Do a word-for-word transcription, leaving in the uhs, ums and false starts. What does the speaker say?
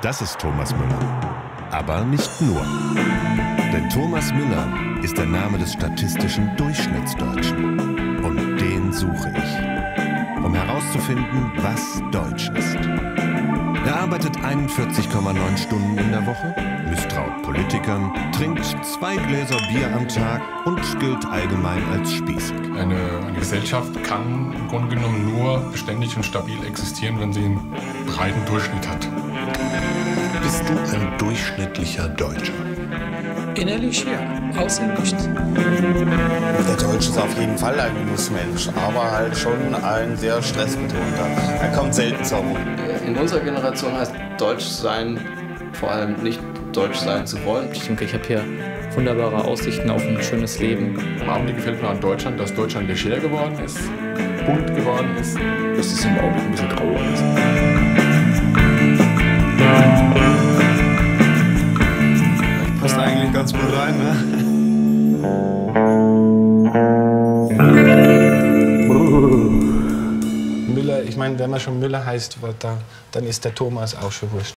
Das ist Thomas Müller. Aber nicht nur. Denn Thomas Müller ist der Name des statistischen Durchschnittsdeutschen. Und den suche ich, um herauszufinden, was Deutsch ist. Er arbeitet einundvierzig Komma neun Stunden in der Woche, misstraut Politikern, trinkt zwei Gläser Bier am Tag und gilt allgemein als spießig. Eine, eine Gesellschaft kann im Grunde genommen nur beständig und stabil existieren, wenn sie einen breiten Durchschnitt hat. Bist du ein durchschnittlicher Deutscher? Innerlich ja, außen nicht. Der Deutsche ist auf jeden Fall ein Genussmensch, aber halt schon ein sehr stressbetonter. Er kommt selten zur Ruhe. In unserer Generation heißt Deutsch sein vor allem nicht Deutsch sein zu wollen. Ich denke, ich habe hier wunderbare Aussichten auf ein schönes Leben. Am Abend gefällt mir an Deutschland, dass Deutschland leger geworden ist, bunt geworden ist. Dass es im Augenblick ein bisschen grauer ist. Passt eigentlich ganz gut rein, ne? Müller, ich meine, wenn man schon Müller heißt, dann ist der Thomas auch schon wurscht.